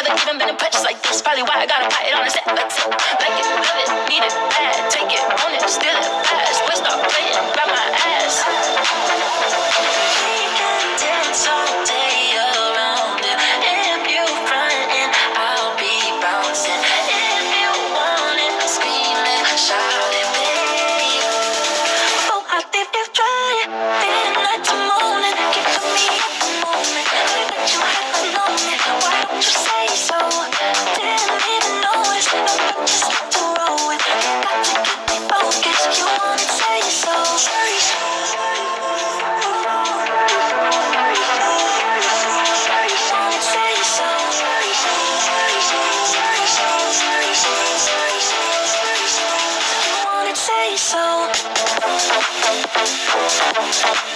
never even been in purchase like this. Probably why I gotta buy it on a set. Like it, love it, need it, bad. Take it, own it, steal it, fast. Quit stop playing, grab my ass. We can dance all day around it. If you frontin', I'll be bouncing. If you want it, scream it, shout it, baby. Oh, I think you've tried it. Night to morning, keeping me up the moment. I bet you haven't known it. Why don't you say so? Didn't even notice. I just like to roll it. Got to keep me focused. You wanna say so? Say so. Say so.